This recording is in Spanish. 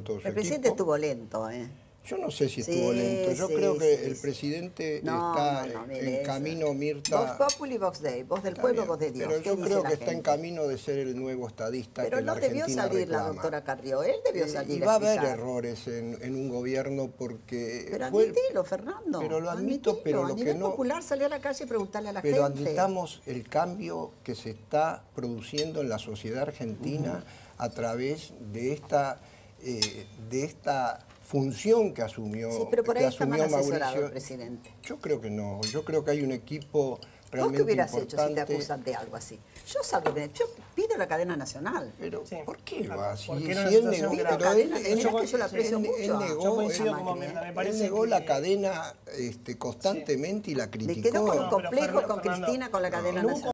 todo su El presidente equipo. estuvo lento, ¿eh? Yo no sé si Sí, estuvo lento. Yo sí, creo que sí, el sí. presidente No, está no, mire en eso. camino, Mirta. Vox Populi, Vox Dei, voz del Está pueblo, bien, voz de Dios. pero ¿Qué yo dice creo la que está en gente? camino de ser el nuevo estadista Pero que la no debió Argentina salir la reclama. doctora Carrió, él debió salir Y a va a haber explicar. errores en un gobierno porque Pero fue... admitilo, Fernando. Pero lo admito, pero A lo que nivel no... popular, salir a la calle y preguntarle a la Pero gente. admitamos el cambio que se está produciendo en la sociedad argentina a través de esta función que asumió, Sí, pero por ahí está mal asesorado Mauricio. el presidente. Yo creo que no, yo creo que hay un equipo ¿Vos realmente qué hubieras importante. hecho si te acusan de algo así? Yo pido la cadena nacional. Pero, Sí. ¿por qué va así? Porque Si era una él situación negó, grave. pero él, Mirá él- que yo la aprecio él- mucho él a- negó, Yo coincido él- con Mirta, me él parece negó que... la cadena constantemente y la Le criticó. quedó con un No, pero complejo con Fernando, Cristina con la cadena no hubo nacional.